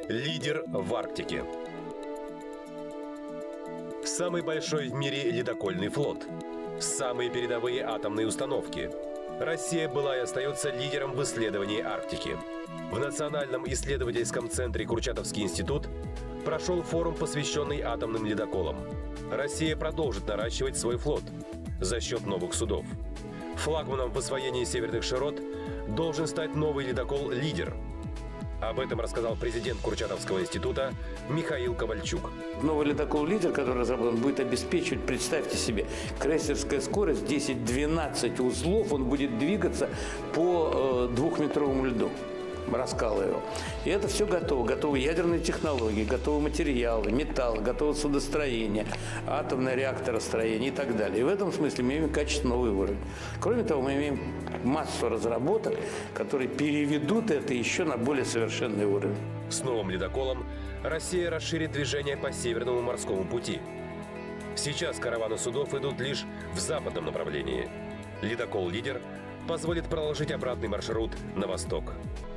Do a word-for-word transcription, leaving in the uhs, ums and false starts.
Лидер в Арктике. Самый большой в мире ледокольный флот. Самые передовые атомные установки. Россия была и остается лидером в исследовании Арктики. В Национальном исследовательском центре Курчатовский институт прошел форум, посвященный атомным ледоколам. Россия продолжит наращивать свой флот за счет новых судов. Флагманом в освоении северных широт должен стать новый ледокол «Лидер». Об этом рассказал президент Курчатовского института Михаил Ковальчук. Новый ледокол «Лидер», который разработан, будет обеспечивать, представьте себе, крейсерская скорость десять-двенадцать узлов, он будет двигаться по э, двухметровому льду. Раскала его. И это все готово. Готовы ядерные технологии, готовы материалы, металлы, готово судостроение, атомное реакторостроение и так далее. И в этом смысле мы имеем качественно новый уровень. Кроме того, мы имеем массу разработок, которые переведут это еще на более совершенный уровень. С новым ледоколом Россия расширит движение по Северному морскому пути. Сейчас караваны судов идут лишь в западном направлении. Ледокол «Лидер» позволит проложить обратный маршрут на восток.